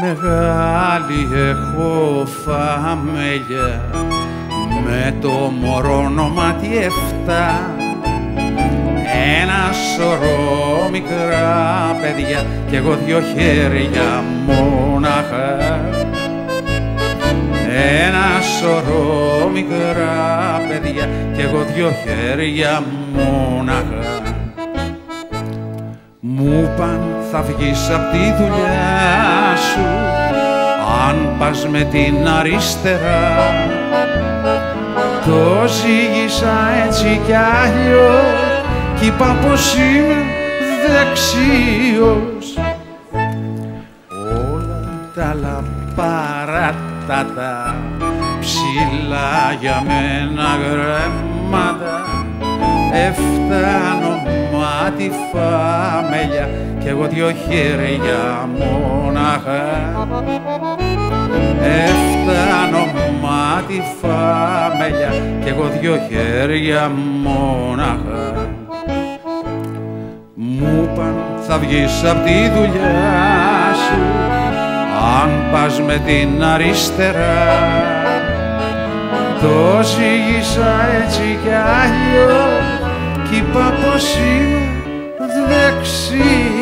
Μεγάλη έχω φαμέλια με το μωρό ονόματι 7, ένα σωρό μικρά παιδιά κι εγώ 2 χέρια μόναχα. Ένα σωρό μικρά παιδιά κι εγώ 2 χέρια μόναχα. Μου παν θα βγεις απ' τη δουλειά σου αν πας με την αριστερά. Το ζήγησα έτσι κι αλλιώς κι είπα πως είμαι δεξιός. Όλα τα άλλα παράτατα ψηλά για μένα γράμματα, 7 ονόματι φαμέλια κι εγώ 2 χέρια μόναχα. 7 ονόματι φαμέλια κι εγώ 2 χέρια μόναχα. Μου παν θα βγεις απ' τη δουλειά σου αν πας με την αριστερά. Το ζήγησα έτσι κι αλλιώς κι είπα πως είμαι δεξιός.